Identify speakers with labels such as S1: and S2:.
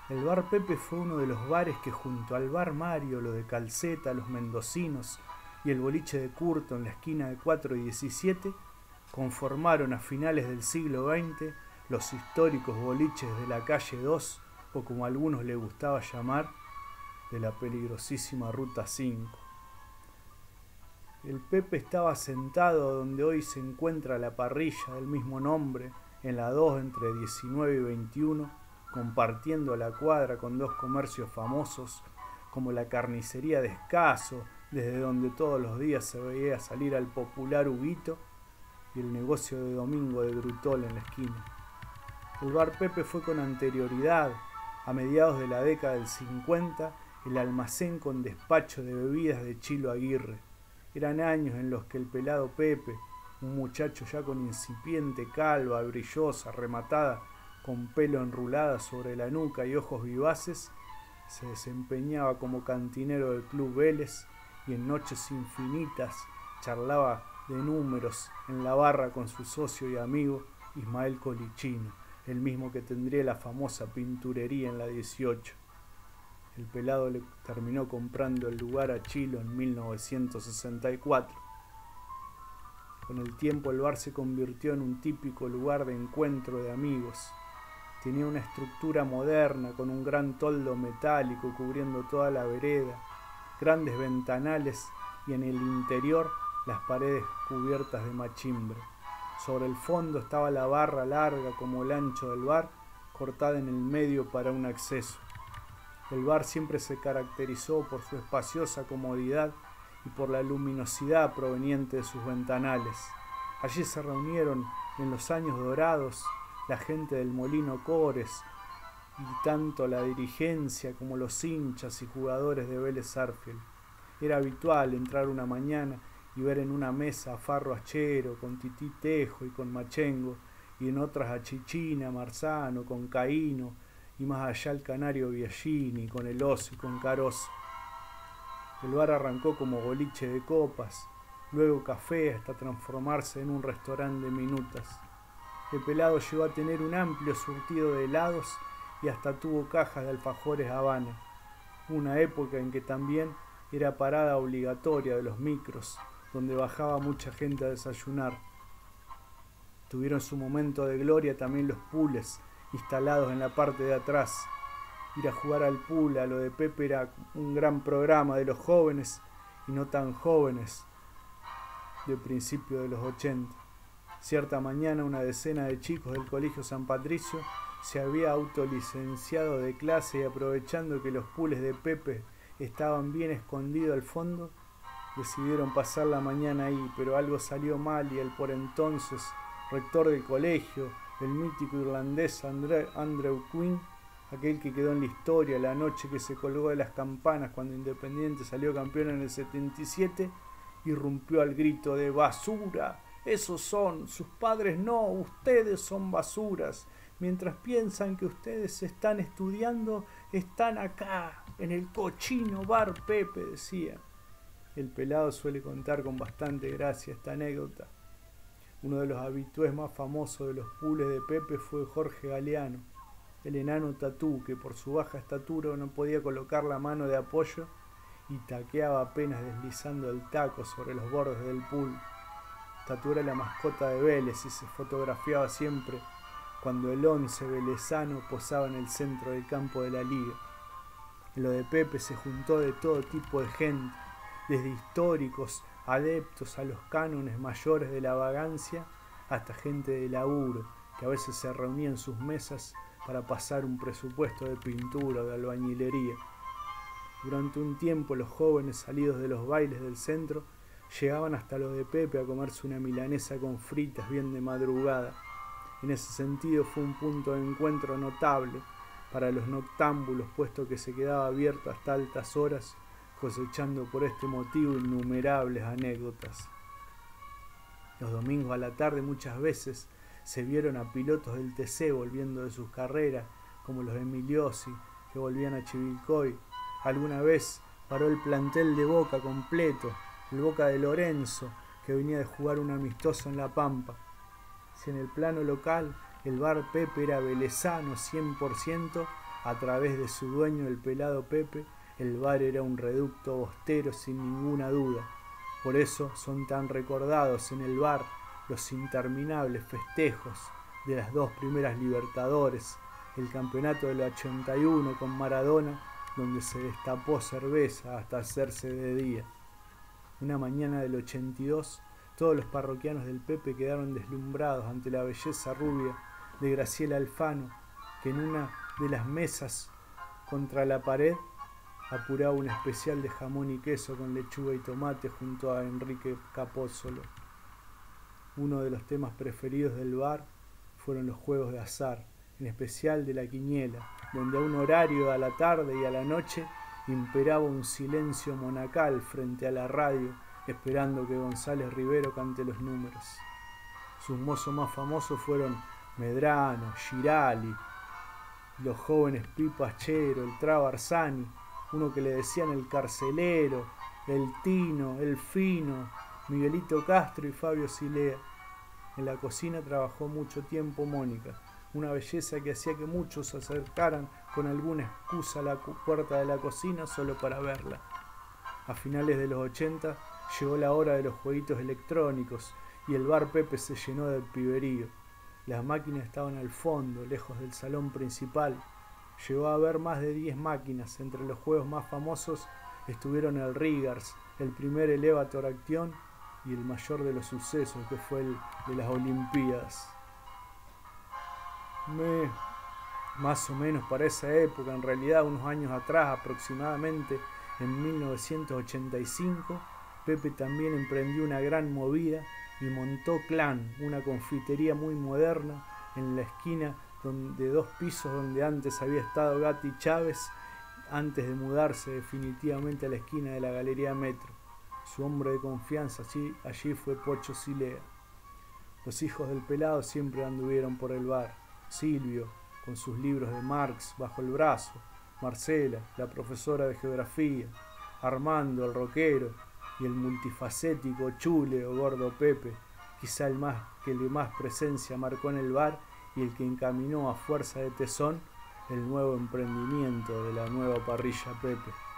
S1: El bar Pepe fue uno de los bares que junto al bar Mario, lo de Calceta, los mendocinos y el boliche de Curto en la esquina de 4 y 17 conformaron a finales del siglo XX los históricos boliches de la calle 2 o como a algunos les gustaba llamar, de la peligrosísima Ruta 5. El Pepe estaba sentado donde hoy se encuentra la parrilla del mismo nombre, en la 2 entre 19 y 21, compartiendo la cuadra con dos comercios famosos como la carnicería de Escaso, desde donde todos los días se veía salir al popular Huguito, y el negocio de Domingo de Grutol en la esquina. El bar Pepe fue con anterioridad, a mediados de la década del 50, el almacén con despacho de bebidas de Chilo Aguirre. Eran años en los que el pelado Pepe, un muchacho ya con incipiente calva, brillosa, rematada, con pelo enrulada sobre la nuca y ojos vivaces, se desempeñaba como cantinero del Club Vélez y en noches infinitas charlaba de números en la barra con su socio y amigo Ismael Colichino, el mismo que tendría la famosa pinturería en la 18. El pelado le terminó comprando el lugar a Chilo en 1964. Con el tiempo el bar se convirtió en un típico lugar de encuentro de amigos. Tenía una estructura moderna con un gran toldo metálico cubriendo toda la vereda, grandes ventanales y en el interior las paredes cubiertas de machimbre. Sobre el fondo estaba la barra larga como el ancho del bar, cortada en el medio para un acceso. El bar siempre se caracterizó por su espaciosa comodidad y por la luminosidad proveniente de sus ventanales. Allí se reunieron en los años dorados la gente del Molino Cores y tanto la dirigencia como los hinchas y jugadores de Vélez Sarsfield. Era habitual entrar una mañana y ver en una mesa a Farro Achero con Tití Tejo y con Machengo, y en otras a Chichina, Marzano, con Caíno, y más allá el Canario Biagini, con el Oso y con Caroso. El bar arrancó como boliche de copas, luego café hasta transformarse en un restaurante de minutas. El pelado llegó a tener un amplio surtido de helados y hasta tuvo cajas de alfajores Habana. Una época en que también era parada obligatoria de los micros, donde bajaba mucha gente a desayunar. Tuvieron su momento de gloria también los pools instalados en la parte de atrás. Ir a jugar al pool a lo de Pepe era un gran programa de los jóvenes y no tan jóvenes de principio de los 80. Cierta mañana una decena de chicos del Colegio San Patricio se había autolicenciado de clase y aprovechando que los pools de Pepe estaban bien escondidos al fondo, decidieron pasar la mañana ahí, pero algo salió mal y el por entonces rector del colegio, el mítico irlandés Andrew Quinn, aquel que quedó en la historia la noche que se colgó de las campanas cuando Independiente salió campeón en el 77, irrumpió al grito de ¡basura! Esos son, sus padres no, ustedes son basuras. Mientras piensan que ustedes están estudiando, están acá, en el cochino bar Pepe, decía. El pelado suele contar con bastante gracia esta anécdota. Uno de los habitués más famosos de los pools de Pepe fue Jorge Galeano, el enano tatú que por su baja estatura no podía colocar la mano de apoyo y taqueaba apenas deslizando el taco sobre los bordes del pool. Tatú era la mascota de Vélez y se fotografiaba siempre cuando el 11 velezano posaba en el centro del campo de la liga. En lo de Pepe se juntó de todo tipo de gente, desde históricos, adeptos a los cánones mayores de la vagancia, hasta gente de laburo, que a veces se reunía en sus mesas para pasar un presupuesto de pintura o de albañilería. Durante un tiempo los jóvenes salidos de los bailes del centro llegaban hasta lo de Pepe a comerse una milanesa con fritas bien de madrugada. En ese sentido fue un punto de encuentro notable para los noctámbulos, puesto que se quedaba abierto hasta altas horas, cosechando por este motivo innumerables anécdotas. Los domingos a la tarde muchas veces se vieron a pilotos del TC volviendo de sus carreras, como los Emiliosi, que volvían a Chivilcoy. Alguna vez paró el plantel de Boca completo, el Boca de Lorenzo, que venía de jugar un amistoso en La Pampa. Si en el plano local el bar Pepe era velezano 100%, A través de su dueño, el pelado Pepe, el bar era un reducto bostero sin ninguna duda. Por eso son tan recordados en el bar los interminables festejos de las dos primeras Libertadores, el campeonato del 81 con Maradona, donde se destapó cerveza hasta hacerse de día. Una mañana del 82, todos los parroquianos del Pepe quedaron deslumbrados ante la belleza rubia de Graciela Alfano, que en una de las mesas contra la pared apuraba un especial de jamón y queso con lechuga y tomate junto a Enrique Capósolo. Uno de los temas preferidos del bar fueron los juegos de azar, en especial de la quiniela, donde a un horario a la tarde y a la noche imperaba un silencio monacal frente a la radio, esperando que González Rivero cante los números. Sus mozos más famosos fueron Medrano, Girali, los jóvenes Pipo Achero, el Traba Arzani, uno que le decían el carcelero, el Tino, el Fino, Miguelito Castro y Fabio Silea. En la cocina trabajó mucho tiempo Mónica, una belleza que hacía que muchos se acercaran con alguna excusa a la puerta de la cocina solo para verla. A finales de los 80 llegó la hora de los jueguitos electrónicos y el bar Pepe se llenó de piberío. Las máquinas estaban al fondo, lejos del salón principal. Llegó a haber más de 10 máquinas. Entre los juegos más famosos estuvieron el Riggers, el primer Elevator Action y el mayor de los sucesos, que fue el de las Olimpiadas. Más o menos para esa época, en realidad unos años atrás, aproximadamente en 1985, Pepe también emprendió una gran movida y montó Clan, una confitería muy moderna en la esquina de 2 pisos donde antes había estado Gatti Chávez, antes de mudarse definitivamente a la esquina de la Galería Metro. Su hombre de confianza allí fue Pocho Silea. Los hijos del pelado siempre anduvieron por el bar. Silvio, con sus libros de Marx bajo el brazo, Marcela, la profesora de geografía, Armando, el rockero, y el multifacético Chule o Gordo Pepe, quizá el que de más presencia marcó en el bar y el que encaminó a fuerza de tesón el nuevo emprendimiento de la nueva parrilla Pepe.